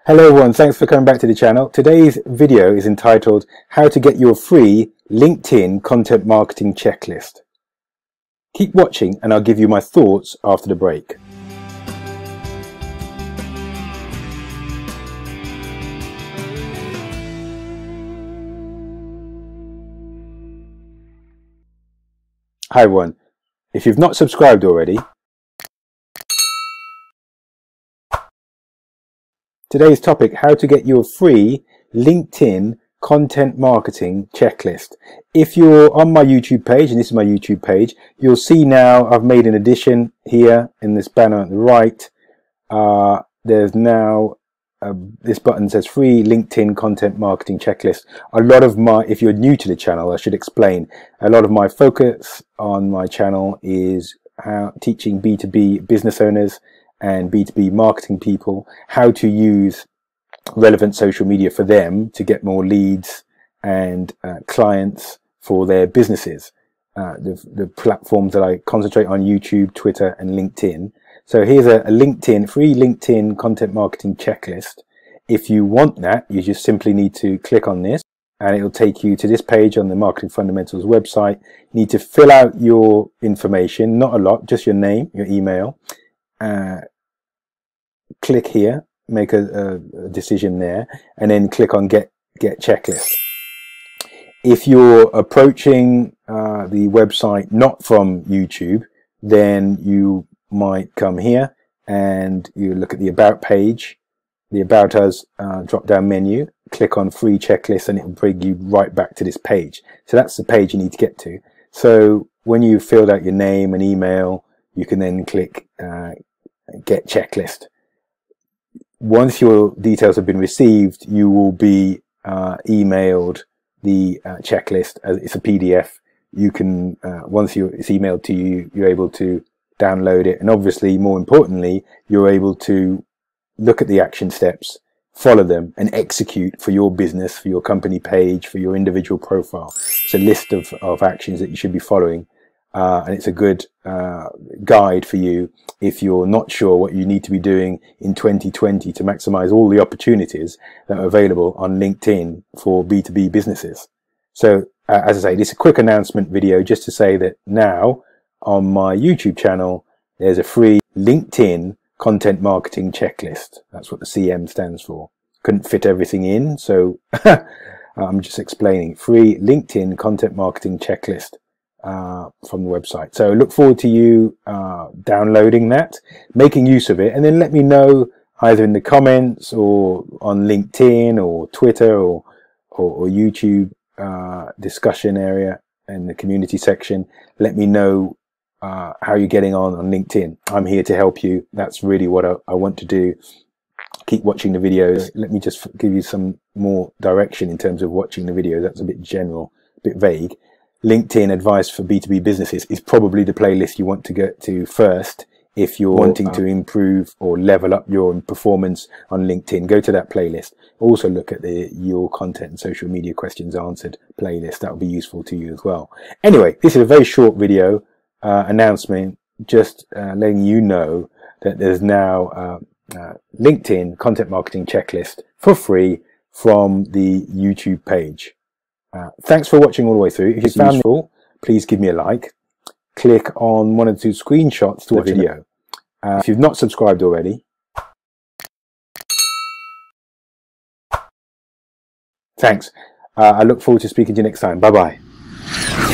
Hello everyone, thanks for coming back to the channel. Today's video is entitled How to Get Your Free LinkedIn Content Marketing Checklist. Keep watching and I'll give you my thoughts after the break. Hi everyone, if you've not subscribed already, today's topic, how to get your free LinkedIn content marketing checklist. If you're on my YouTube page, and this is my YouTube page, you'll see now I've made an addition here in this banner on the right. There's now this button says free LinkedIn content marketing checklist. A lot of my, if you're new to the channel, I should explain, a lot of my focus on my channel is teaching B2B business owners and B2B marketing people how to use relevant social media for them to get more leads and clients for their businesses. The platforms that I concentrate on: YouTube, Twitter and LinkedIn. So here's a free LinkedIn content marketing checklist. If you want that, you just simply need to click on this and it'll take you to this page on the Marketing Fundamentals website. You need to fill out your information, not a lot, just your name, your email. Click here, make a decision there, and then click on get checklist. If you're approaching the website not from YouTube, then you might come here and you look at the About page, the About Us drop down menu, click on free checklist, and it will bring you right back to this page. So that's the page you need to get to. So when you filled out your name and email, you can then click get checklist. Once your details have been received, you will be emailed the checklist. It's a PDF. You can once it's emailed to you, you're able to download it, and obviously more importantly, you're able to look at the action steps, follow them and execute for your business, for your company page, for your individual profile. It's a list of actions that you should be following, and it's a good guide for you if you're not sure what you need to be doing in 2020 to maximize all the opportunities that are available on LinkedIn for B2B businesses. So as I say, this is a quick announcement video just to say that now on my YouTube channel, there's a free LinkedIn content marketing checklist. That's what the CM stands for. Couldn't fit everything in, so I'm just explaining. Free LinkedIn content marketing checklist from the website. So I look forward to you downloading that, making use of it, and then let me know either in the comments or on LinkedIn or Twitter or YouTube discussion area in the community section. Let me know how you're getting on LinkedIn. I'm here to help you. That's really what I want to do. Keep watching the videos. Let me just give you some more direction in terms of watching the videos. That's a bit general, a bit vague. LinkedIn advice for B2B businesses is probably the playlist you want to get to first if you're wanting to improve or level up your performance on LinkedIn. Go to that playlist. Also look at the Your Content and Social Media Questions Answered playlist. That will be useful to you as well. Anyway, this is a very short video announcement, just letting you know that there's now LinkedIn content marketing checklist for free from the YouTube page. Thanks for watching all the way through. If you found it useful, please give me a like. Click on one or two screenshots to the video. If you've not subscribed already, thanks. I look forward to speaking to you next time. Bye bye.